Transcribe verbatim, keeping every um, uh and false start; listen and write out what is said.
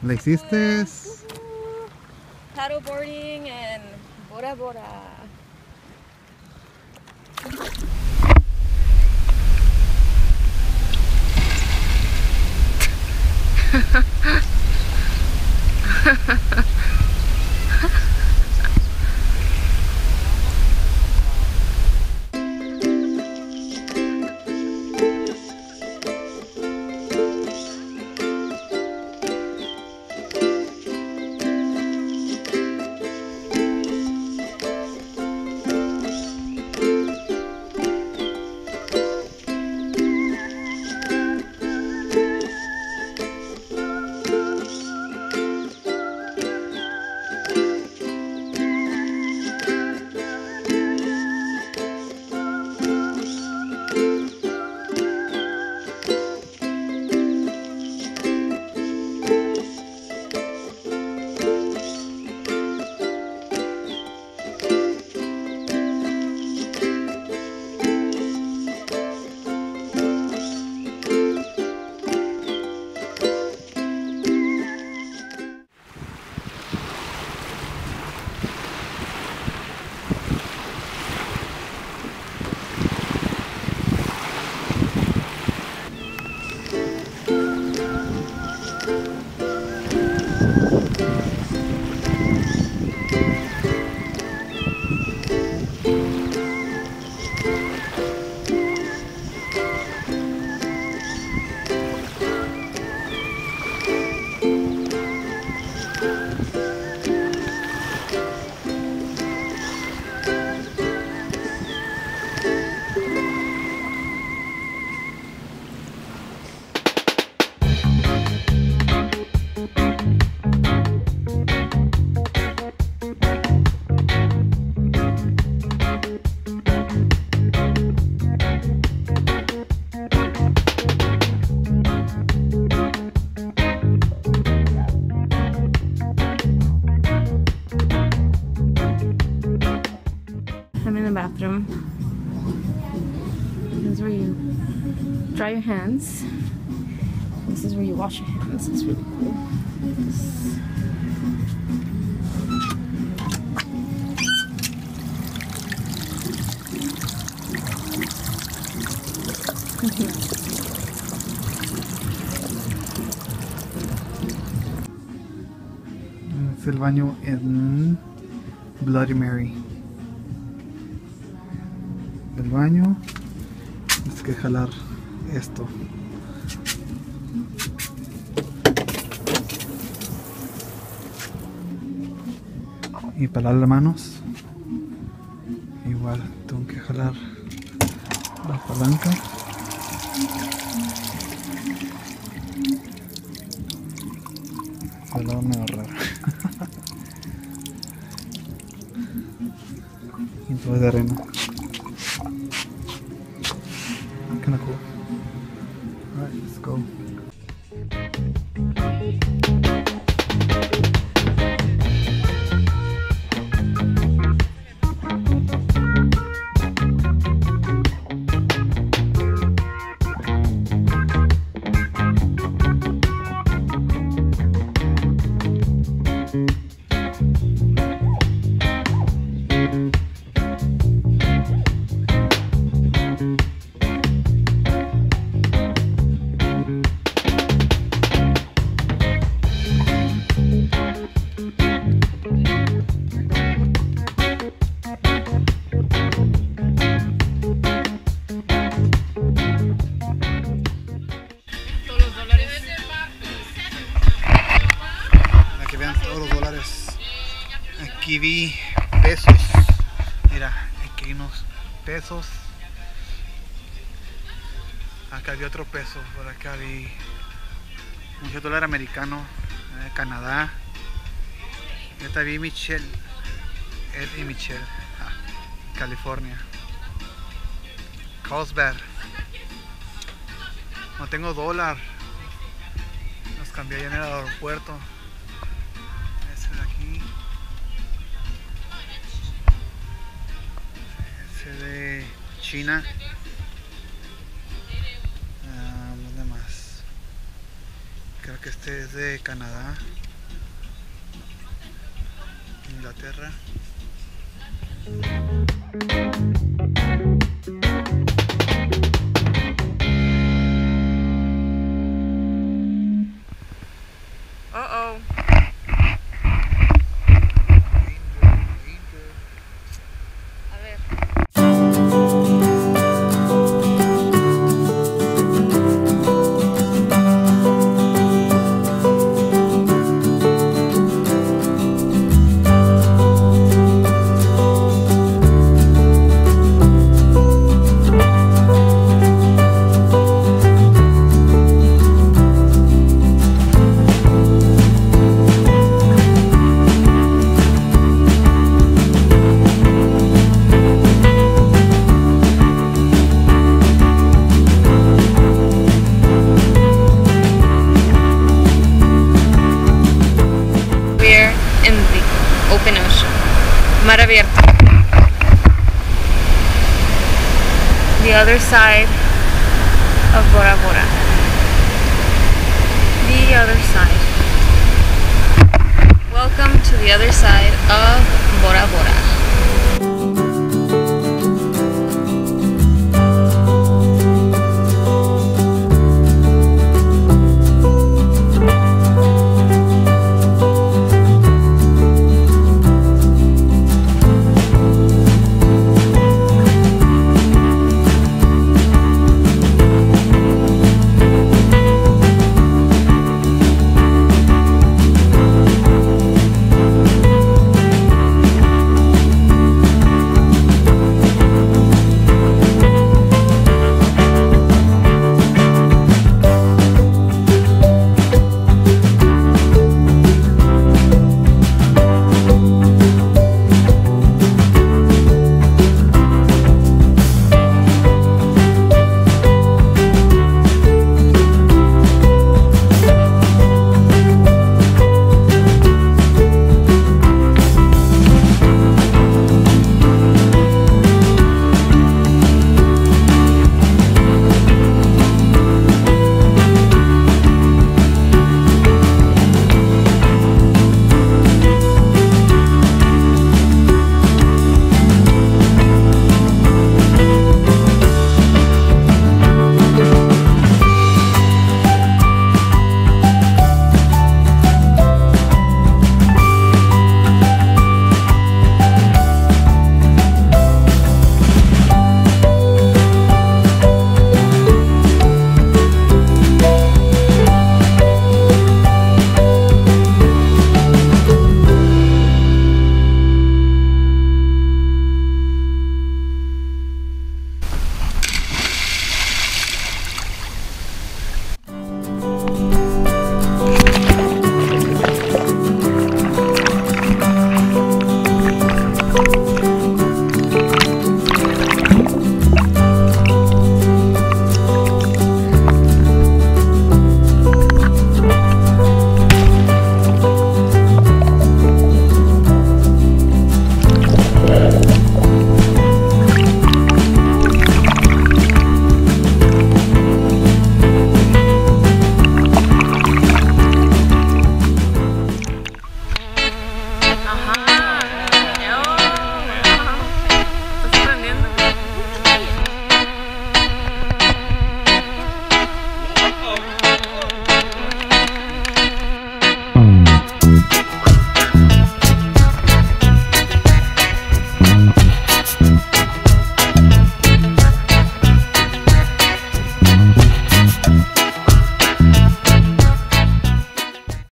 ¿La hiciste? Paddleboarding and Bora Bora. I'm in the bathroom. This is where you dry your hands. This is where you wash your hands. It's really cool. This. Es el baño en Bloody Mary. El baño, tienes que jalar esto. Y para las manos, igual tengo que jalar la palanca. El lado medio raro. Y todo es de arena. Kinda cool. Alright, let's go. Aquí vi pesos, mira, aquí hay unos pesos, acá vi otro peso, por acá vi un dólar americano, eh, Canadá, y esta vi Michelle, Ed y Michelle, ah, California, Carlsbad, no tengo dólar, los cambié allá en el aeropuerto. De China, um, ¿dónde más? Creo que este es de Canadá, Inglaterra. Uh-oh. A ver. Open ocean, mar abierto. The other side of Bora Bora. The other side. Welcome to the other side of Bora Bora.